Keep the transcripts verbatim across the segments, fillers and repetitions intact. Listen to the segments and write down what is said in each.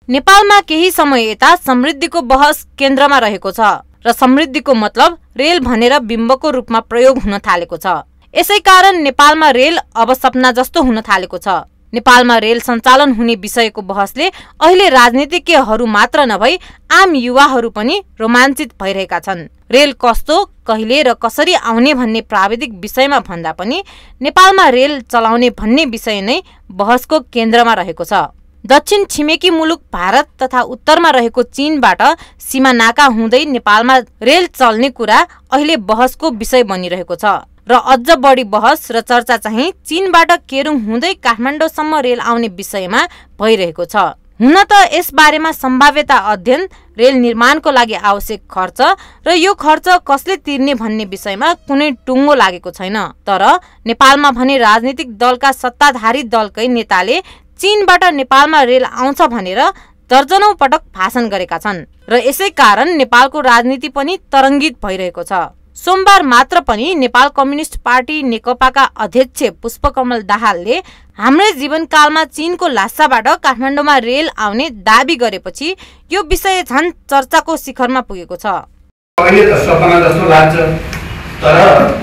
नेपालमा केही समय यता समृद्धिको बहस केन्द्रमा रहेको छ र समृद्धिको मतलब रेल भनेर बिम्बको रूपमा प्रयोग हुन थालेको छ। यसै कारण नेपालमा रेल अब सपना जस्तो हुन थालेको छ। नेपालमा रेल सञ्चालन हुने विषयको बहसले अहिले राजनीतिज्ञहरू मात्र नभई आम युवाहरू पनि रोमाञ्चित भइरहेका छन्। रेल कस्तो, कहिले र कसरी आउने भन्ने प्राविधिक विषयमा भन्दा पनि नेपालमा रेल चलाउने भन्ने विषय नै बहसको केन्द्रमा रहेको छ। दक्षिण छिमेकी मुलुक भारत तथा उत्तरमा रहेको चीनबाट सीमा नाका हुँदै नेपालमा रेल चल्ने कुरा अहिले बहसको विषय बनिरहेको छ र अझ बढी बहस र चर्चा चाहिँ चीनबाट केरुङ हुँदै काठमाडौँसम्म रेल आउने विषयमा भइरहेको छ। हुन त यस बारेमा सम्भाव्यता अध्ययन, रेल निर्माणको लागि आवश्यक खर्च र यो खर्च कसले तिर्ने भन्ने विषयमा कुनै टुङ्गो लागेको छैन। तर नेपालमा भने राजनीतिक दलका सत्ताधारी दलकै नेताले चीनबाट नेपालमा रेल आउँछ भनेर दर्जनौं पटक भाषण गरेका छन् र यसै कारण नेपालको राजनीति पनि तरङ्गित भइरहेको छ। सोमबार मात्र पनि नेपाल कम्युनिस्ट पार्टी नेकपाका अध्यक्ष पुष्पकमल दाहालले हाम्रै जीवनकालमा चीनको लासाबाट काठमाडौँमा रेल आउने दाबी गरेपछि यो विषय झन् चर्चाको शिखरमा पुगेको छ। अहिले त सपना जस्तो लाग्छ, तर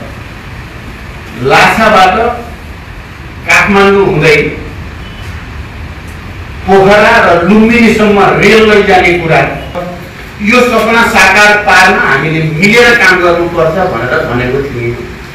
लासाबाट काठमाडौँ हुँदै पोखरा र लुम्बिनीसम्म रेल लैजाने कुरा, यो सपना साकार पार्न हामीले मिलेर काम गर्नुपर्छ भनेर भनेको थिएँ।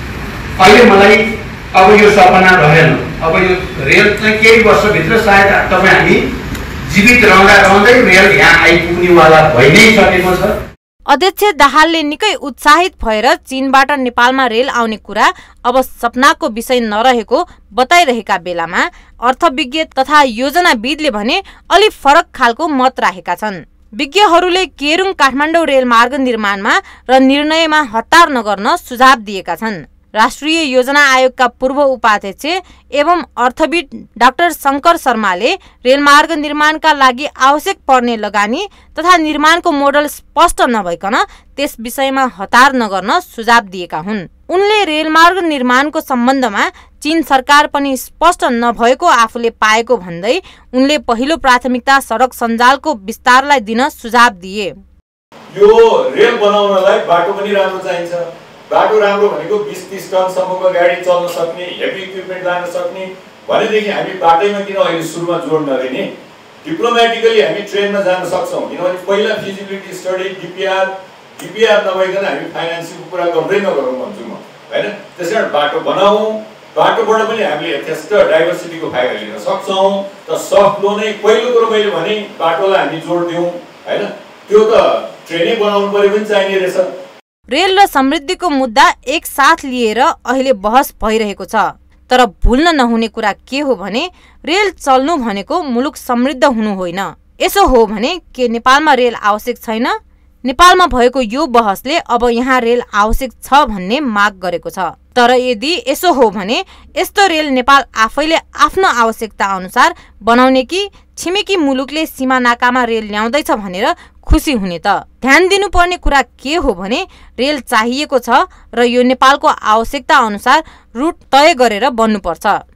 अहिले मलाई अब यो सपना रहेन। अब यो रेल चाहिँ केही वर्षभित्र सायद तपाईँ हामी जीवित रहँदा रहँदै रेल यहाँ आइपुग्नेवाला भइ नै सकेको छ। अध्यक्ष दाहालले निकै उत्साहित भएर चीनबाट नेपालमा रेल आउने कुरा अब सपनाको विषय नरहेको बताइरहेका बेलामा अर्थविज्ञ तथा योजनाविदले भने अलि फरक खालको मत राखेका छन्। विज्ञहरूले केरुङ काठमाडौँ रेलमार्ग निर्माणमा र निर्णयमा हतार नगर्न सुझाव दिएका छन्। राष्ट्रिय योजना आयोगका पूर्व उपाध्यक्ष एवं अर्थविद डाक्टर शङ्कर शर्माले रेलमार्ग निर्माणका लागि आवश्यक पर्ने लगानी तथा निर्माणको मोडल स्पष्ट नभइकन त्यस विषयमा हतार नगर्न सुझाव दिएका हुन्। उनले रेलमार्ग निर्माणको सम्बन्धमा चीन सरकार पनि स्पष्ट नभएको आफूले पाएको भन्दै उनले पहिलो प्राथमिकता सडक सञ्जालको विस्तारलाई दिन सुझाव दिए। यो रेल बनाउनलाई बाटो पनि राम्रो चाहिन्छ। बाटो राम्रो भनेको बीस तीस टन सम्मको गाडी चल्न सक्ने, हेभी इक्विपमेन्ट लान सक्ने भनेदेखि हामी बाटैमा किन अहिले सुरुमा जोड नदिने, डिप्लोमेटिकली हामी ट्रेनमा जान सक्छौँ। किनभने पहिला फिजिबिलिटी स्टडी डिपिआर डिपिआर नभइकन हामी फाइनेन्सिङको कुरा गर्दै नगरौँ भन्छु म, होइन। त्यसकारण बाटो बनाऊ, बाटोबाट पनि हामीले यथेष्ट डाइभर्सिटीको फाइदा लिन सक्छौँ। त सफ्ट लो नै पहिलो कुरो मैले भने बाटोलाई हामी जोड दिउँ, होइन। त्यो त ट्रेनै बनाउनु पर्यो पनि चाहिने रहेछ। रेल र समृद्धिको मुद्दा एक साथ लिएर अहिले बहस भइरहेको छ। तर भुल्न नहुने कुरा के हो भने रेल चल्नु भनेको मुलुक समृद्ध हुनु होइन। यसो हो भने के नेपालमा रेल आवश्यक छैन? नेपालमा भएको यो बहसले अब यहाँ रेल आवश्यक छ भन्ने माग गरेको छ। तर यदि यसो हो भने यस्तो रेल नेपाल आफैले आफ्नो आवश्यकता अनुसार बनाउने कि छिमेकी मुलुकले सीमा नाकामा रेल ल्याउँदैछ भनेर खुसी हुने त? ध्यान दिनुपर्ने कुरा के हो भने रेल चाहिएको छ र यो नेपालको आवश्यकता अनुसार रुट तय गरेर बन्नुपर्छ।